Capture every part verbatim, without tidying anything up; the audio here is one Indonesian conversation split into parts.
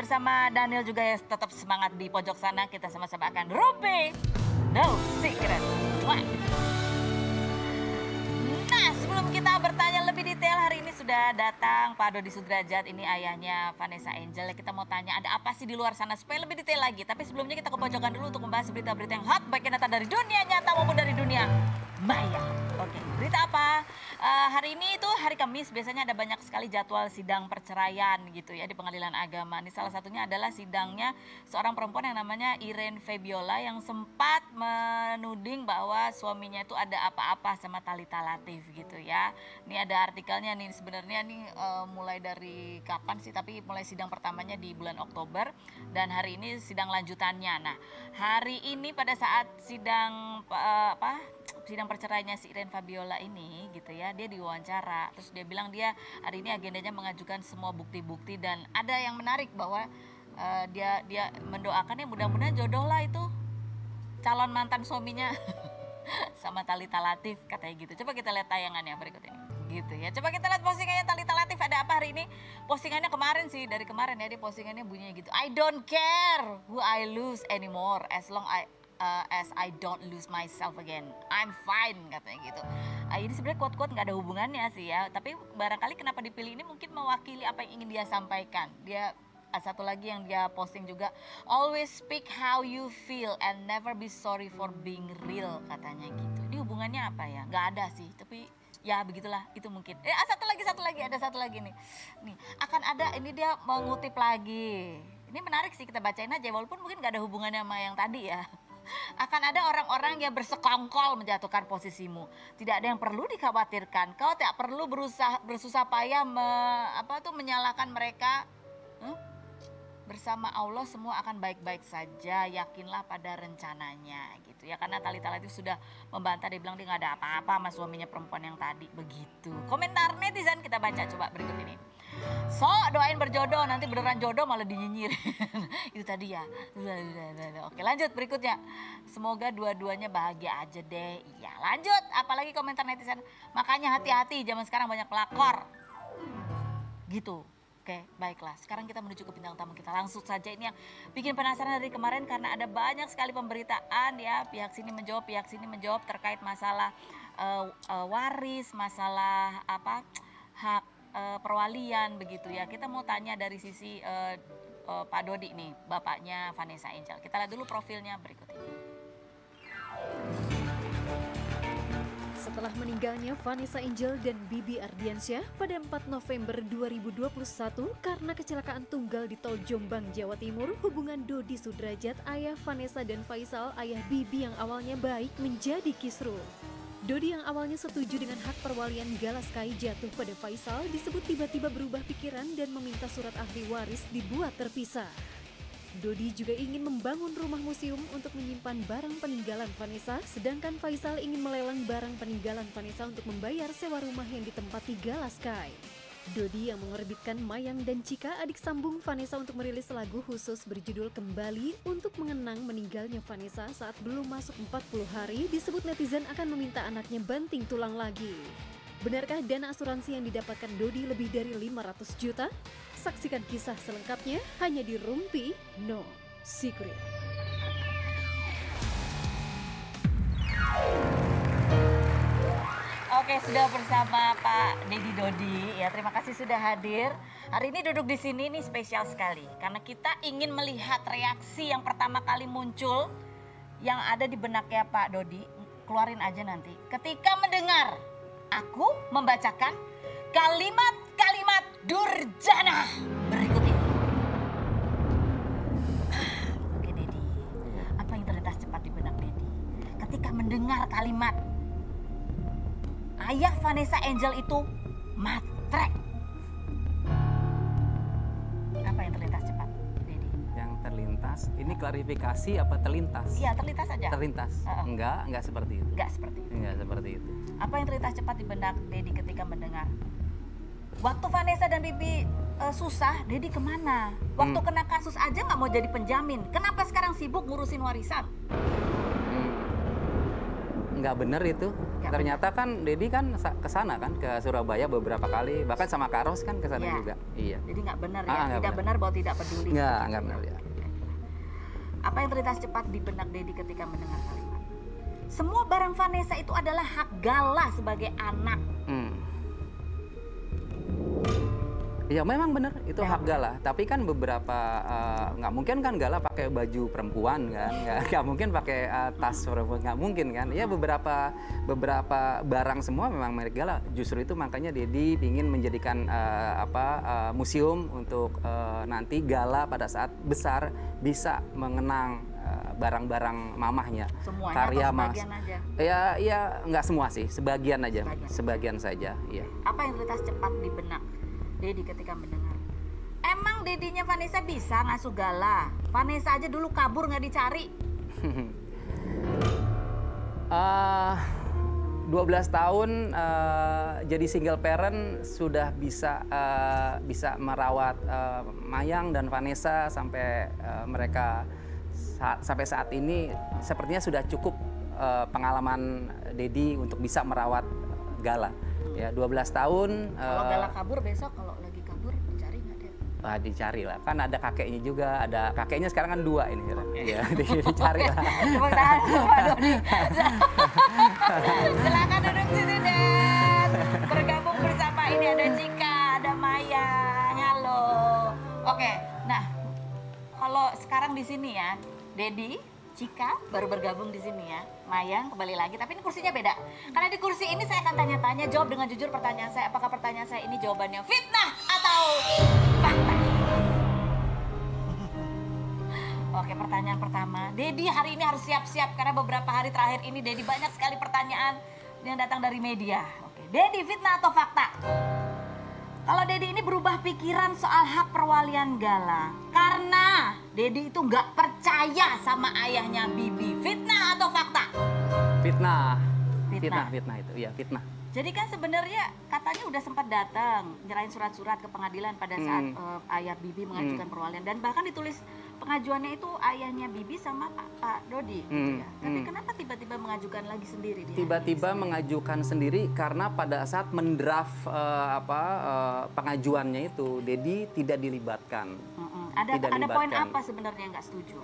bersama Daniel juga ya, tetap semangat di pojok sana. Kita sama-sama akan Ruby No Secret. Wah. Nah, sebelum kita bertanya lebih detail, hari ini sudah datang Pak Dodi Sudrajat, ini ayahnya Vanessa Angel. Kita mau tanya ada apa sih di luar sana supaya lebih detail lagi. Tapi sebelumnya kita ke pojokan dulu untuk membahas berita-berita yang hot, baik yang datang dari dunia nyata maupun dari dunia maya. Oke, berita apa? Uh, hari ini itu hari Kamis, biasanya ada banyak sekali jadwal sidang perceraian gitu ya di pengadilan agama. Ini salah satunya adalah sidangnya seorang perempuan yang namanya Irene Febiola yang sempat menuding bahwa suaminya itu ada apa-apa sama Thalita Latif gitu ya. Ini ada artikelnya nih, sebenarnya nih uh, mulai dari kapan sih, tapi mulai sidang pertamanya di bulan Oktober dan hari ini sidang lanjutannya. Nah, hari ini pada saat sidang uh, apa? sidang perceraiannya si Irene Febiola ini gitu ya, dia diwawancara, terus dia bilang dia hari ini agendanya mengajukan semua bukti-bukti dan ada yang menarik bahwa uh, dia dia mendoakan ya mudah-mudahan jodoh lah itu calon mantan suaminya sama Thalita Latif katanya gitu. Coba kita lihat tayangannya berikut ini gitu ya. Coba kita lihat postingannya Thalita Latif ada apa hari ini. Postingannya kemarin sih, dari kemarin ya, dia postingannya bunyinya gitu, I don't care who I lose anymore as long I Uh, as I don't lose myself again, I'm fine katanya gitu. Uh, ini sebenarnya quote-quote nggak ada hubungannya sih ya, tapi barangkali kenapa dipilih ini mungkin mewakili apa yang ingin dia sampaikan. Dia uh, satu lagi yang dia posting juga, always speak how you feel and never be sorry for being real katanya gitu. Ini hubungannya apa ya? Nggak ada sih, tapi ya begitulah, itu mungkin. Eh satu lagi, satu lagi, ada satu lagi nih. Nih akan ada, ini dia mengutip lagi. Ini menarik sih, kita bacain aja walaupun mungkin nggak ada hubungannya sama yang tadi ya. Akan ada orang-orang yang bersekongkol menjatuhkan posisimu. Tidak ada yang perlu dikhawatirkan. Kau tidak perlu berusaha bersusah payah me, apa tuh menyalahkan mereka. Hmm? Bersama Allah semua akan baik-baik saja. Yakinlah pada rencananya gitu ya. Karena Thalita Latif sudah membantah, dia bilang dia nggak ada apa-apa sama suaminya perempuan yang tadi begitu. Komentar netizen kita baca coba berikut ini. So doain berjodoh, nanti beneran jodoh malah dinyinyir. Itu tadi ya. Oke lanjut berikutnya. Semoga dua-duanya bahagia aja deh. Iya lanjut, apalagi komentar netizen. Makanya hati-hati, zaman sekarang banyak pelakor. Gitu. Oke baiklah, sekarang kita menuju ke bintang tamu kita langsung saja. Ini yang bikin penasaran dari kemarin karena ada banyak sekali pemberitaan ya. Pihak sini menjawab, pihak sini menjawab terkait masalah uh, uh, waris, masalah apa hak Uh, perwalian begitu ya. Kita mau tanya dari sisi uh, uh, Pak Dodi nih, bapaknya Vanessa Angel. Kita lihat dulu profilnya berikut ini. Setelah meninggalnya Vanessa Angel dan Bibi Ardiansyah pada empat November dua ribu dua puluh satu karena kecelakaan tunggal di Tol Jombang, Jawa Timur, hubungan Dodi Sudrajat, ayah Vanessa dan Faisal, ayah Bibi yang awalnya baik, menjadi kisruh. Dodi yang awalnya setuju dengan hak perwalian Galaskai jatuh pada Faisal disebut tiba-tiba berubah pikiran dan meminta surat ahli waris dibuat terpisah. Dodi juga ingin membangun rumah museum untuk menyimpan barang peninggalan Vanessa, sedangkan Faisal ingin melelang barang peninggalan Vanessa untuk membayar sewa rumah yang ditempati Galaskai. Dodi yang mengorbitkan Mayang dan Cika, adik sambung Vanessa, untuk merilis lagu khusus berjudul Kembali untuk mengenang meninggalnya Vanessa saat belum masuk empat puluh hari, disebut netizen akan meminta anaknya banting tulang lagi. Benarkah dana asuransi yang didapatkan Dodi lebih dari lima ratus juta? Saksikan kisah selengkapnya hanya di Rumpi No Secret. Oke, sudah bersama Pak Deddy Dodi ya. Terima kasih sudah hadir. Hari ini duduk di sini nih spesial sekali karena kita ingin melihat reaksi yang pertama kali muncul yang ada di benaknya Pak Dodi. Keluarin aja nanti. Ketika mendengar aku membacakan kalimat-kalimat durjana berikut ini. Oke Deddy, apa yang terlintas cepat di benak Deddy ketika mendengar kalimat ayah Vanessa Angel itu matre? Apa yang terlintas cepat, Deddy? Yang terlintas, ini klarifikasi apa terlintas? Iya, terlintas aja. Terlintas? Uh-uh. Enggak, enggak seperti itu. Enggak seperti itu. Enggak seperti itu. Apa yang terlintas cepat di benak Deddy ketika mendengar? Waktu Vanessa dan Bibi uh, susah, Deddy kemana? Waktu hmm. kena kasus aja nggak mau jadi penjamin. Kenapa sekarang sibuk ngurusin warisan? Hmm. nggak bener itu. Nggak Ternyata kan Dedi kan sa- ke sana kan, ke Surabaya beberapa kali, bahkan sama Kak Ros kan ke sana Iya. juga. Iya. Jadi nggak benar ya, Ah, nggak tidak benar. benar bahwa tidak peduli. Nggak, Gitu nggak benar ya. Apa yang terlintas cepat di benak Dedi ketika mendengar kalimat? Semua barang Vanessa itu adalah hak Gala sebagai anak. Hmm. Ya memang benar itu Ya, hak Gala, tapi kan beberapa eh, nggak mungkin kan Gala pakai baju perempuan kan, nggak nggak mungkin pakai eh, tas perempuan, nggak mungkin kan. Ya beberapa beberapa barang semua memang milik Gala. Justru itu makanya Dedi ingin menjadikan eh, apa eh, museum untuk eh, nanti Gala pada saat besar bisa mengenang eh, barang-barang mamahnya, Semuanya karya atau mas. sebagian aja? Ya ya nggak semua sih, sebagian aja, Sebagian. sebagian saja. Iya. Apa yang terlintas cepat di benak Dedi ketika mendengar? Emang Dedinya Vanessa bisa ngasuh Gala? Vanessa aja dulu kabur nggak dicari. Eh, dua belas tahun eh, jadi single parent sudah bisa eh, bisa merawat eh, Mayang dan Vanessa sampai eh, mereka sa- sampai saat ini sepertinya sudah cukup eh, pengalaman Dedi untuk bisa merawat Gala. Ya dua belas tahun Kalau eh, Gala kabur besok, kalau lagi kabur dicari nggak deh? ah, dicari lah, kan ada kakeknya juga, ada kakeknya sekarang kan dua ini ya, dicari lah. Tepuk tangan untuk Pak Dodi. Silakan duduk sini dan bergabung bersama. Ini ada Cika, ada Maya. Halo. Oke, nah kalau sekarang di sini ya, Dedi, Cika baru bergabung di sini ya. Mayang kembali lagi, tapi ini kursinya beda. Karena di kursi ini saya akan tanya-tanya, jawab dengan jujur pertanyaan saya. Apakah pertanyaan saya ini jawabannya fitnah atau fakta? Oke, pertanyaan pertama. Dedi hari ini harus siap-siap karena beberapa hari terakhir ini Dedi banyak sekali pertanyaan yang datang dari media. Oke, Dedi fitnah atau fakta? Kalau Dedi ini berubah pikiran soal hak perwalian Gala karena Dedi itu nggak percaya sama ayahnya Bibi. Fitnah atau fakta? Fitnah. Fitnah. Fitnah, fitnah itu, ya fitnah. Jadi kan sebenarnya katanya udah sempat datang nyerahin surat-surat ke pengadilan pada saat Hmm. eh, ayah Bibi mengajukan perwalian, dan bahkan ditulis pengajuannya itu ayahnya Bibi sama Pak, Pak Dodi gitu Hmm, ya. Tapi hmm. kenapa tiba-tiba mengajukan lagi sendiri dia? Tiba-tiba mengajukan sendiri karena pada saat mendraft eh, apa eh, pengajuannya itu Dedi tidak dilibatkan. Mm-mm. Ada Tidak ada poin dilibatkan. apa sebenarnya yang nggak setuju?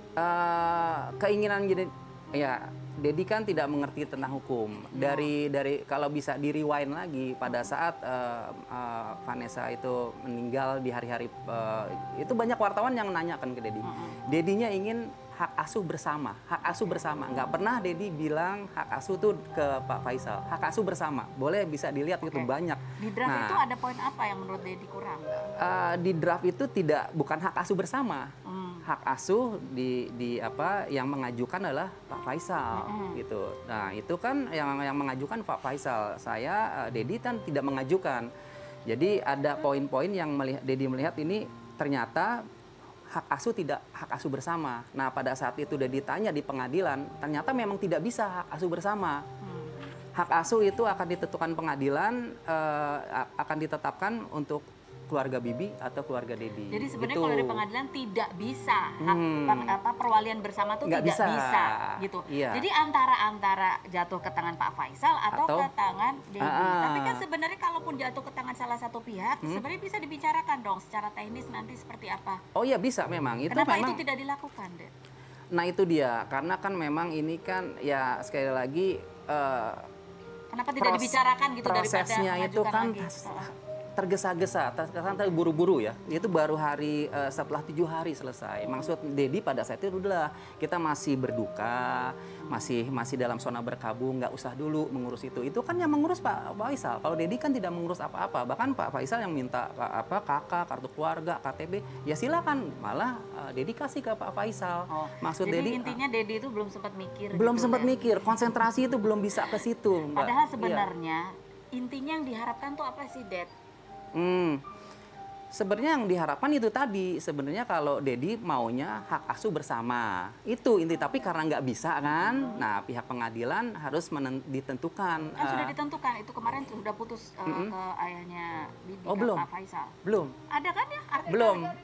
Eh, keinginan jadi ya Dedi kan tidak mengerti tentang hukum. Dari dari kalau bisa di rewind lagi pada saat eh, eh, Vanessa itu meninggal di hari-hari eh, itu banyak wartawan yang nanyakan ke Dedi. Dedinya ingin hak asuh bersama, hak asuh bersama. Nggak pernah Dedi bilang hak asuh tuh ke Pak Faisal. Hak asuh bersama. Boleh bisa dilihat itu Oke. banyak. Di draft Nah, itu ada poin apa yang menurut Dedi kurang? eh, di draft itu tidak bukan hak asuh bersama. Hmm. Hak asuh di di apa yang mengajukan adalah Pak Faisal Mm-mm. gitu. Nah, itu kan yang yang mengajukan Pak Faisal. Saya eh, Dedi kan tidak mengajukan. Jadi ada poin-poin yang melihat Dedi melihat ini ternyata hak asuh tidak hak asuh bersama. Nah, pada saat itu udah ditanya di pengadilan, ternyata memang tidak bisa hak asuh bersama. Hmm. Hak asuh itu akan ditentukan pengadilan, eh, a- akan ditetapkan untuk keluarga Bibi atau keluarga Dedi. Jadi sebenarnya Gitu. kalau dari pengadilan tidak bisa hak Hmm. peng- apa perwalian bersama tuh Nggak tidak bisa. bisa gitu. Iya. Jadi antara antara jatuh ke tangan Pak Faisal atau, Atau- ke tangan Dedi. Ah. Tapi kan sebenarnya kalaupun jatuh ke tangan salah satu pihak, Hmm. sebenarnya bisa dibicarakan dong secara teknis nanti seperti apa. Oh iya bisa memang. Itu Kenapa memang. itu tidak dilakukan, Dek? Nah itu dia, karena kan memang ini kan ya sekali lagi eh, Kenapa tidak pros- dibicarakan gitu daripada prosesnya itu mengajukan kan lagi? tas- Heeh. tergesa-gesa, terkesan terburu-buru ya. Itu baru hari eh, setelah tujuh hari selesai. Maksud Dedi pada saat itu udah kita masih berduka, masih masih dalam zona berkabung, nggak usah dulu mengurus itu. Itu kan yang mengurus Pak Faisal. Kalau Dedi kan tidak mengurus apa-apa. Bahkan Pak Faisal yang minta Pak- apa kakak, kartu keluarga, K T P, ya silakan. Malah eh, Dedi kasih ke Pak Faisal. Oh, Maksud jadi Dedi intinya Dedi itu belum sempat mikir. belum gitu, sempat Dek. mikir, konsentrasi itu belum bisa ke situ, Mbak. Padahal Iya. sebenarnya intinya yang diharapkan tuh apa sih, Ded? Hmm. Sebenarnya yang diharapkan itu tadi, sebenarnya kalau Dedi maunya hak asuh bersama. Itu inti, tapi karena nggak bisa kan, nah pihak pengadilan harus menen- ditentukan. Kan sudah eh, ditentukan, itu kemarin sudah putus uh, ke ayahnya Bibi, Oh, ke belum. Pak Faisal. belum, Ada kan ya? artikel? belum.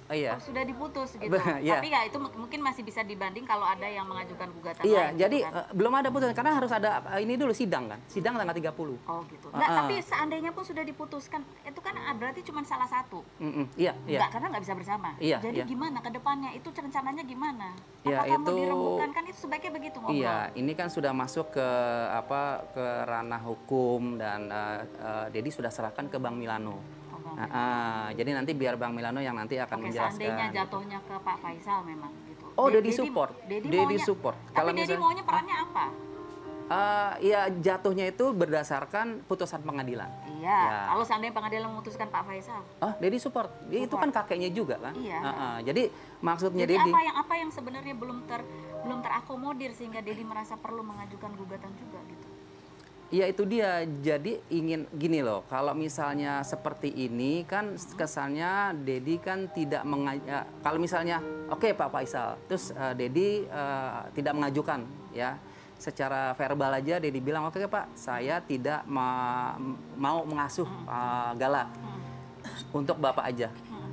Oh, iya. Oh, sudah diputus gitu. Iya. Tapi ya itu mungkin masih bisa dibanding kalau ada yang mengajukan gugatan Iya, lain. jadi gitu kan? uh, belum ada putusan karena harus ada uh, ini dulu sidang kan. Sidang tanggal tiga puluh. Oh gitu. Nggak, Uh, uh. tapi seandainya pun sudah diputuskan, itu kan ah, berarti cuma salah satu. Mm-mm, iya, iya. Nggak, karena nggak bisa bersama. Iya, Jadi iya. gimana ke depannya? Itu rencananya gimana? Ya, Apakah mau itu- dirembukan? Kan itu sebaiknya begitu ngobrol. Iya, ini kan sudah masuk ke apa ke ranah hukum dan uh, uh, Dedi sudah serahkan ke Bang Milano. Oh, Bang. Nah, uh, jadi nanti biar Bang Milano yang nanti akan Oke, menjelaskan. seandainya jatuhnya ke Pak Faisal memang gitu. Oh, De- Dedi support. Dedi, Dedi maunya, support. Tapi Kalau Dedi misalnya- maunya perannya apa? Uh, ya jatuhnya itu berdasarkan putusan pengadilan. Iya, Ya. kalau seandainya pengadilan memutuskan Pak Faisal. Oh, Dedi support. Dia itu Support. kan kakeknya juga kan. Iya. Uh, uh, jadi maksudnya Jadi Dedi. apa yang apa yang sebenarnya belum ter belum terakomodir sehingga Dedi merasa perlu mengajukan gugatan juga gitu. Ya itu dia, jadi ingin gini loh, kalau misalnya seperti ini kan kesannya Dedi kan tidak mengajak, kalau misalnya oke Pak Faisal, terus uh, Dedi uh, tidak mengajukan ya, secara verbal aja Dedi bilang oke Pak, saya tidak ma mau mengasuh uh, Gala untuk Bapak aja,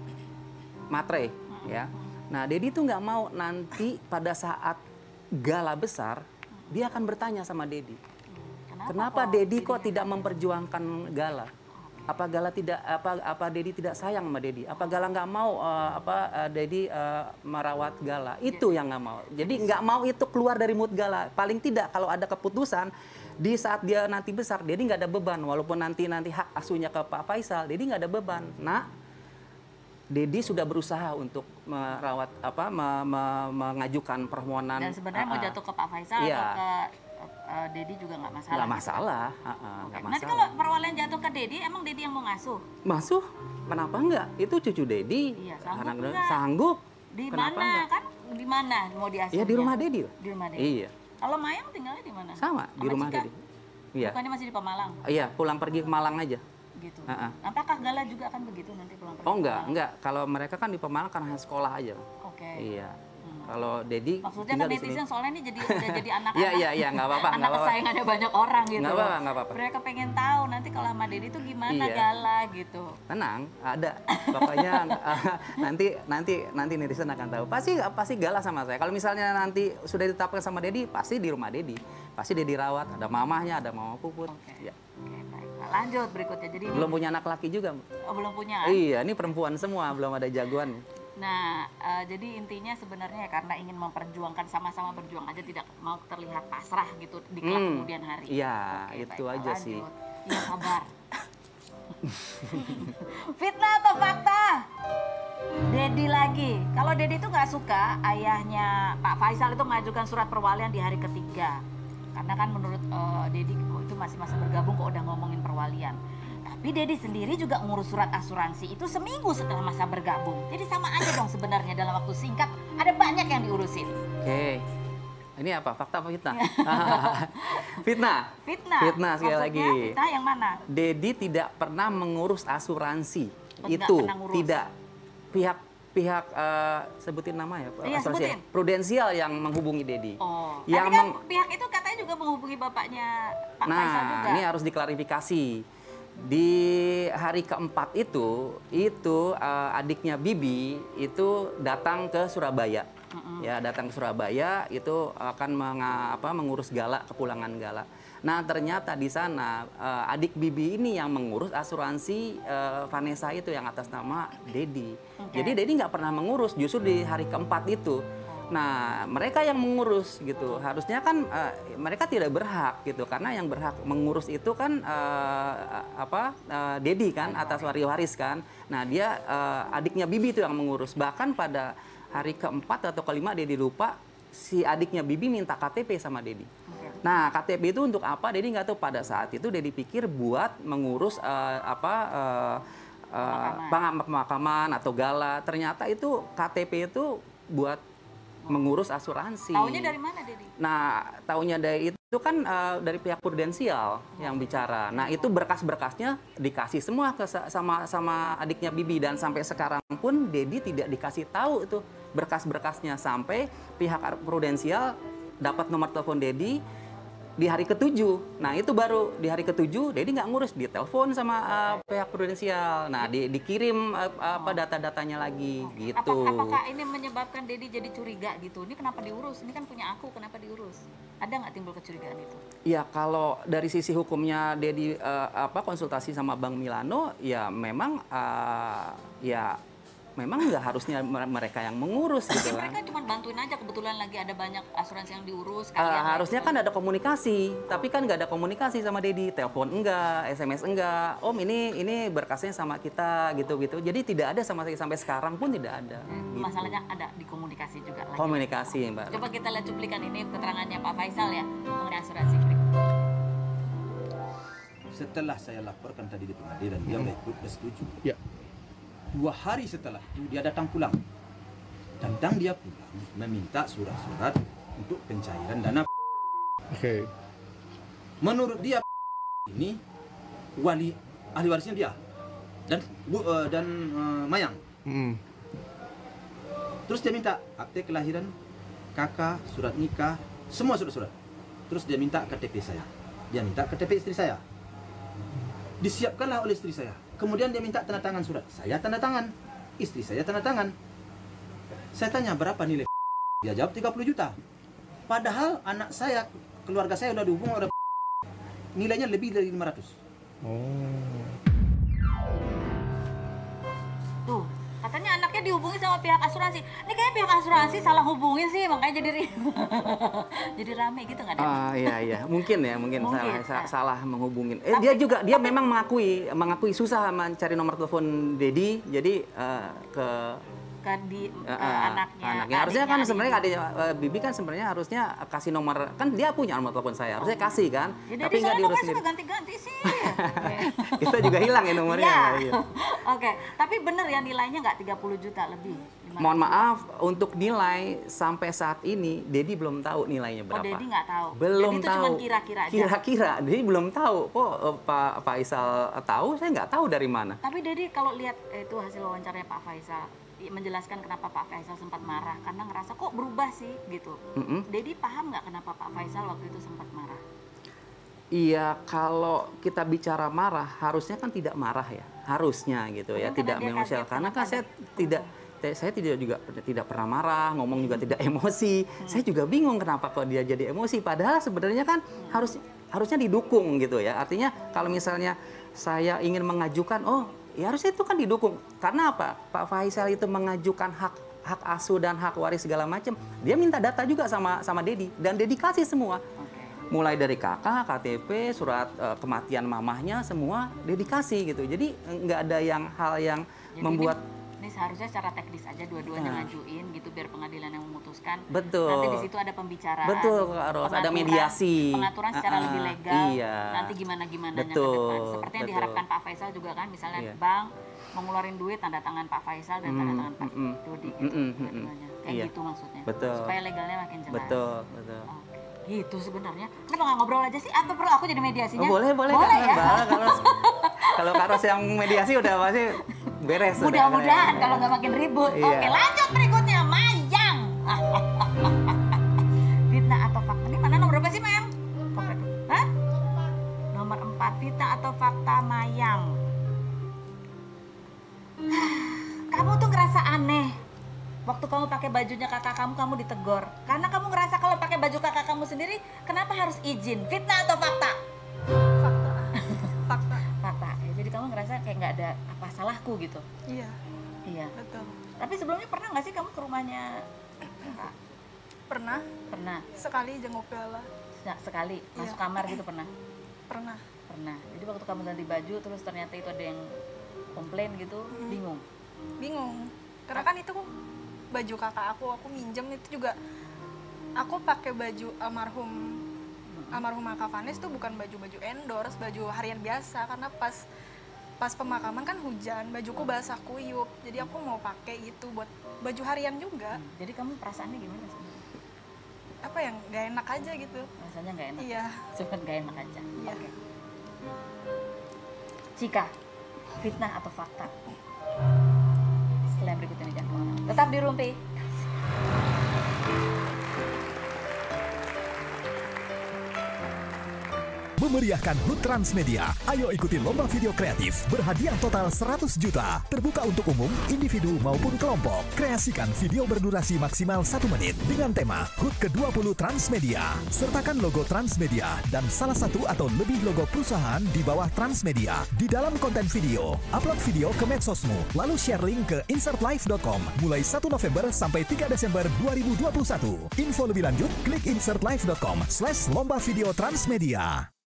matre ya. Nah Dedi tuh nggak mau nanti pada saat Gala besar, dia akan bertanya sama Dedi. Kenapa Dedi kok tidak memperjuangkan Gala? Apa Gala tidak apa apa Dedi tidak sayang sama Dedi? Apa Gala nggak mau uh, apa uh, Dedi uh, merawat Gala? Itu yang nggak mau. Jadi nggak mau itu keluar dari mood Gala. Paling tidak kalau ada keputusan di saat dia nanti besar, Dedi nggak ada beban. Walaupun nanti nanti hak asuhnya ke Pak Faisal, Dedi nggak ada beban. Nah, Dedi sudah berusaha untuk merawat apa me, me, mengajukan permohonan. Dan sebenarnya uh, mau uh, jatuh ke Pak Faisal iya. atau ke uh, Dedi juga nggak masalah. nggak gitu. masalah, uh, uh, Oke. nggak Nanti masalah. kalau perwalian jatuh ke Dedi, emang Dedi yang mau ngasuh? Masuk, kenapa enggak? Itu cucu Dedi. Iya, sanggup Anak- enggak? sanggup. Di Kenapa mana enggak? kan? Di mana mau diasuhnya? Iya di rumah Dedi lah. Di rumah Dedi. Iya, Kalau Mayang tinggalnya di mana? sama di Sama rumah Cika? Dedi. Iya, Bukannya masih di Pemalang iya pulang pergi ke Malang aja. gitu. Uh-uh. Apakah Gala juga akan begitu nanti pulang pergi? Oh ke enggak, Pemalang? enggak. Kalau mereka kan di Pemalang karena sekolah aja. Oke. Iya. Hmm. Kalau Dedi Maksudnya tinggal kan di sini. netizen soalnya ini jadi udah jadi anak-anak. Iya, iya, iya, nggak apa-apa, Anak nggak apa-apa. kesayangannya banyak orang gitu. Nggak apa-apa, nggak apa-apa. Mereka pengen tahu nanti kalau sama Dedi tuh gimana Iya. Gala gitu. Tenang, ada. Pokoknya uh, nanti nanti nanti netizen akan tahu. Pasti pasti Gala sama saya. Kalau misalnya nanti sudah ditetapkan sama Dedi, pasti di rumah Dedi. Pasti Dedi rawat, ada mamahnya, ada mama Puput. Oke. Ya. Oke, baik. Nah, lanjut berikutnya. Jadi ini Belum punya anak laki juga. oh, belum punya. kan? Iya, ini perempuan semua, belum ada jagoan. Nah, eh, jadi intinya sebenarnya karena ingin memperjuangkan sama-sama berjuang aja tidak mau terlihat pasrah gitu di kelak Hmm, kemudian hari. iya, Oke, itu baik, aja lanjut. sih. Iya, sabar. Fitnah atau fakta? Dedi lagi. Kalau Dedi itu nggak suka ayahnya Pak Faisal itu mengajukan surat perwalian di hari ketiga. Karena kan menurut eh, Dedi oh, itu masih masa bergabung kok udah ngomongin perwalian. Tapi Dedi sendiri juga ngurus surat asuransi itu seminggu setelah masa bergabung. Jadi sama aja dong sebenarnya dalam waktu singkat ada banyak yang diurusin. Oke. Ini apa? Fakta apa fitnah? Fitnah. Fitnah. Fitnah sekali Maksudnya lagi. Fitnah yang mana? Dedi tidak pernah mengurus asuransi. Oh, tidak Itu pernah ngurus. tidak pihak pihak eh, sebutin nama ya, Iya, asuransi. sebutin. Prudensial yang menghubungi Dedi. Oh, Yang tadi kan meng- pihak itu katanya juga menghubungi bapaknya Pak Nah, Faisal juga. ini harus diklarifikasi. Di hari keempat itu, itu eh, adiknya Bibi itu datang ke Surabaya. Ya, datang ke Surabaya itu akan menga- apa, mengurus Gala, kepulangan Gala. Nah, ternyata di sana eh, adik Bibi ini yang mengurus asuransi eh, Vanessa itu yang atas nama Dedi. Oke. Jadi Dedi nggak pernah mengurus, justru di hari keempat itu. Nah, mereka yang mengurus gitu. Harusnya kan eh, mereka tidak berhak gitu, karena yang berhak mengurus itu kan eh, apa eh, Dedi kan atas waris kan. Nah, dia eh, adiknya Bibi itu yang mengurus. Bahkan pada hari keempat atau kelima Dedi lupa, si adiknya Bibi minta K T P sama Dedi. Oke. Nah, K T P itu untuk apa? Dedi nggak tahu. Pada saat itu Dedi pikir buat mengurus eh, apa eh, eh, pengam- pemakaman atau Gala. Ternyata itu K T P itu buat mengurus asuransi. Taunya dari mana, Dedi? Nah, taunya dari itu kan eh, dari pihak prudensial yang bicara. Nah, itu berkas-berkasnya dikasih semua ke sa- sama sama adiknya Bibi, dan sampai sekarang pun Dedi tidak dikasih tahu itu berkas-berkasnya, sampai pihak prudensial dapat nomor telepon Dedi di hari ketujuh. Nah itu baru di hari ketujuh, Dedi nggak ngurus, ditelepon sama uh, pihak prudensial. Nah di, dikirim uh, apa data-datanya lagi, gitu. Apakah, apakah ini menyebabkan Dedi jadi curiga gitu? Ini kenapa diurus? Ini kan punya aku, kenapa diurus? Ada nggak timbul kecurigaan itu? Ya kalau dari sisi hukumnya Dedi uh, apa konsultasi sama Bank Milano, ya memang uh, ya memang nggak harusnya mereka yang mengurus gitu kan. Mereka cuma bantuin aja, kebetulan lagi ada banyak asuransi yang diurus. Uh, harusnya kan ada komunikasi, tapi kan nggak ada komunikasi sama Dedi, telepon enggak, S M S enggak. Om ini ini berkasnya sama kita gitu-gitu. Jadi tidak ada sama sekali sampai sekarang pun tidak ada. Hmm, gitu. Masalahnya ada di komunikasi juga. Lagi. Komunikasi Mbak. Coba kita lihat cuplikan ini keterangannya Pak Faisal ya mengenai asuransi berikut. Setelah saya laporkan tadi di pengadilan, dia Hmm. ikut setuju. Ya. Dua hari setelah itu dia datang pulang. Datang dia pulang meminta surat-surat untuk pencairan dana. Oke. Menurut dia ini wali ahli warisnya dia dan bu, uh, dan uh, Mayang. Hmm. Terus dia minta akte kelahiran, kakak, surat nikah, semua surat-surat. Terus dia minta K T P saya. Dia minta K T P istri saya. Disiapkanlah oleh istri saya. Kemudian dia minta tanda tangan surat. Saya tanda tangan. Istri saya tanda tangan. Saya tanya berapa nilai? Dia jawab tiga puluh juta. Padahal anak saya, keluarga saya udah dihubung udah nilainya lebih dari lima ratus. Oh. Tuh, katanya anaknya dihubungi sama pihak asuransi. Ini kayaknya pihak asuransi salah hubungin sih, makanya jadi jadi rame gitu nggak ada? Ah iya iya, mungkin ya, mungkin, Mungkin, salah, ah. salah menghubungin. Eh Tapi- dia juga dia memang mengakui mengakui susah mencari nomor telepon Dedi, jadi eh, ke ke di ke eh, eh, anaknya. anaknya. Harusnya kan adiknya, sebenarnya adiknya. adiknya eh, Bibi kan sebenarnya harusnya kasih nomor, kan dia punya nomor telepon saya, harusnya kasih kan, Ya, tapi dari nggak sana diurus nomor sendiri. suka ganti-ganti sih. Kita juga hilang ya nomornya. Iya. Iya. Oke, tapi bener ya nilainya nggak tiga puluh juta lebih. lima ratus. Mohon maaf, untuk nilai sampai saat ini Dedi belum tahu nilainya Oh, berapa. Dedi nggak tahu. Belum Jadi itu tahu. cuma kira-kira aja. Kira-kira, Dedi belum tahu. Kok eh, Pak Pak Faisal tahu? Saya nggak tahu dari mana. Tapi Dedi kalau lihat eh, itu hasil wawancaranya Pak Faisal, i- menjelaskan kenapa Pak Faisal sempat marah karena ngerasa kok berubah sih gitu. Mm-mm. Dedi paham nggak kenapa Pak Faisal waktu itu sempat marah? Iya, kalau kita bicara marah, harusnya kan tidak marah ya, harusnya gitu ya, Mungkin tidak karena dia emosional. kaget, Karena kan kenapa saya ada- tidak, te- saya tidak juga tidak pernah marah, ngomong juga tidak emosi. Hmm. Saya juga bingung kenapa kok dia jadi emosi. Padahal sebenarnya kan harus harusnya didukung gitu ya. Artinya kalau misalnya saya ingin mengajukan, oh ya harusnya itu kan didukung. Karena apa? Pak Faisal itu mengajukan hak hak asuh dan hak waris segala macam. Dia minta data juga sama sama Dedi dan Dedi kasih semua. Oke. Mulai dari kakak, K T P, surat eh, kematian mamahnya, semua dedikasi gitu. Jadi nggak ada yang hal yang Jadi membuat ini, ini seharusnya secara teknis aja dua-duanya Nah. ngajuin gitu biar pengadilan yang memutuskan. Betul. Nanti di situ ada pembicaraan. Betul, Kak Ros. Ada pengaturan- mediasi. Pengaturan secara Ah, lebih ah, legal. iya. Nanti gimana-gimana ke Betul, depan. Seperti yang betul. diharapkan Pak Faisal juga kan, misalnya Iya. bank mau ngeluarin duit tanda tangan Pak Faisal dan tanda Mm, tangan Pak mm, mm. Dodi Mm, gitu. mm, mm, mm. dua-duanya. Kayak Iya. gitu maksudnya. Betul. Supaya legalnya makin jelas. betul, betul. Oke. Gitu sebenarnya. Kenapa nggak ngobrol aja sih? Atau perlu aku jadi mediasinya? Oh, boleh, boleh, Boleh Kak. ya? Mbak. Kalau kalau Kak Ros yang mediasi udah pasti beres. udah. Mudah-mudahan kalau nggak makin ribut. Iya. Oke, lanjut berikutnya, Mayang. Fitnah atau fakta? Ini mana nomor berapa sih, Mayang? Hah? Nomor empat, fitnah atau fakta, Mayang. Kamu tuh ngerasa aneh waktu kamu pakai bajunya kakak kamu, kamu ditegor karena kamu ngerasa kalau pakai baju kakak kamu sendiri kenapa harus izin. Fitnah atau fakta? Fakta. Fakta. Fakta. Ya, jadi kamu ngerasa kayak nggak ada apa salahku gitu. Iya, Iya. betul. Tapi sebelumnya pernah nggak sih kamu ke rumahnya kakak? Pernah Pernah. sekali jenguk Bella. Nah, sekali masuk Iya. kamar gitu pernah. Pernah. Pernah. Jadi waktu kamu ganti baju terus ternyata itu ada yang komplain gitu, Hmm. bingung. Bingung. Karena kan itu baju kakak aku, aku minjem itu juga. Aku pakai baju almarhum almarhum Kak Vanes tuh bukan baju-baju endorse, baju harian biasa karena pas pas pemakaman kan hujan, bajuku basah kuyup. Jadi aku mau pakai itu buat baju harian juga. Hmm. Jadi kamu perasaannya gimana sih? Apa yang gak enak aja gitu. Rasanya nggak enak. Iya. Cuman nggak enak aja. Iya. Oke. Cika, fitnah atau fakta? Setelah yang berikut ini jangan kemana-mana. Tetap di Rumpi. Memeriahkan H U T Transmedia. Ayo ikuti lomba video kreatif berhadiah total seratus juta. Terbuka untuk umum, individu maupun kelompok. Kreasikan video berdurasi maksimal satu menit dengan tema H U T ke dua puluh Transmedia. Sertakan logo Transmedia dan salah satu atau lebih logo perusahaan di bawah Transmedia di dalam konten video. Upload video ke medsosmu, lalu share link ke insert live dot com mulai satu November sampai tiga Desember dua ribu dua puluh satu. Info lebih lanjut, klik insert live dot com slash lomba video Transmedia.